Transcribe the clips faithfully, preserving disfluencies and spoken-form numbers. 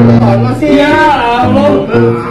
Masih ya Allah.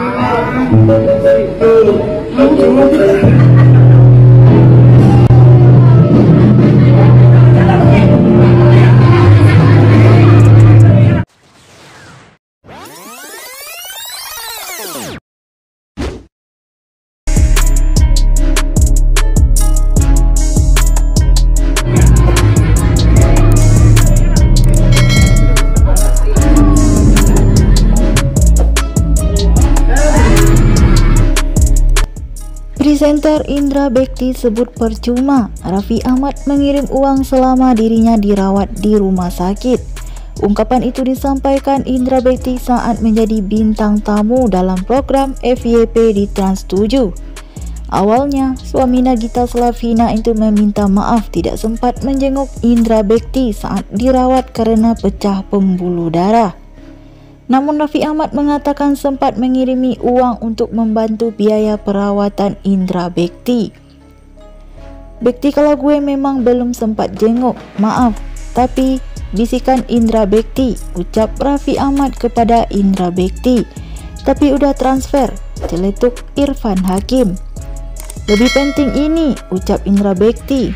Presenter Indra Bekti sebut percuma Raffi Ahmad mengirim uang selama dirinya dirawat di rumah sakit. Ungkapan itu disampaikan Indra Bekti saat menjadi bintang tamu dalam program F Y P di Trans tujuh. Awalnya, suami Nagita Slavina itu meminta maaf tidak sempat menjenguk Indra Bekti saat dirawat karena pecah pembuluh darah. Namun Raffi Ahmad mengatakan sempat mengirimi uang untuk membantu biaya perawatan Indra Bekti. Bekti, kalau gue memang belum sempat jenguk, maaf, tapi bisikan Indra Bekti, ucap Raffi Ahmad kepada Indra Bekti. Tapi udah transfer, celetuk Irfan Hakim. Lebih penting ini, ucap Indra Bekti.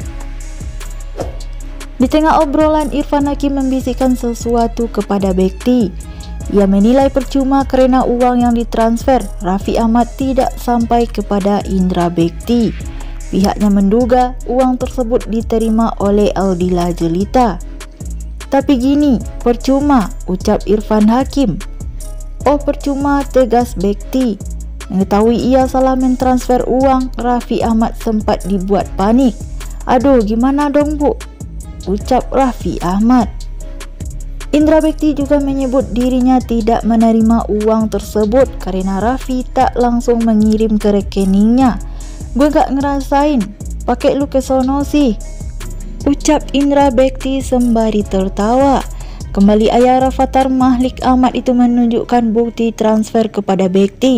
Di tengah obrolan, Irfan Hakim membisikkan sesuatu kepada Bekti. Ia menilai percuma karena uang yang ditransfer Raffi Ahmad tidak sampai kepada Indra Bekti. Pihaknya menduga uang tersebut diterima oleh Aldila Jelita. Tapi gini, percuma, ucap Irfan Hakim. Oh percuma, tegas Bekti. Mengetahui ia salah mentransfer uang, Raffi Ahmad sempat dibuat panik. Aduh, gimana dong bu? Ucap Raffi Ahmad. Indra Bekti juga menyebut dirinya tidak menerima uang tersebut karena Raffi tak langsung mengirim ke rekeningnya. Gue gak ngerasain, pakai lu ke sono sih, ucap Indra Bekti sembari tertawa. Kembali ayah Rafathar Mahlik Ahmad itu menunjukkan bukti transfer kepada Bekti.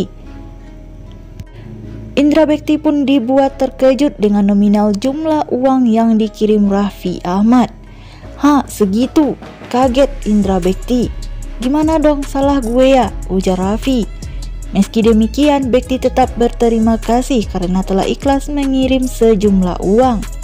Indra Bekti pun dibuat terkejut dengan nominal jumlah uang yang dikirim Raffi Ahmad. Hah, segitu? Kaget Indra Bekti. Gimana dong, salah gue ya, ujar Raffi. Meski demikian, Bekti tetap berterima kasih karena telah ikhlas mengirim sejumlah uang.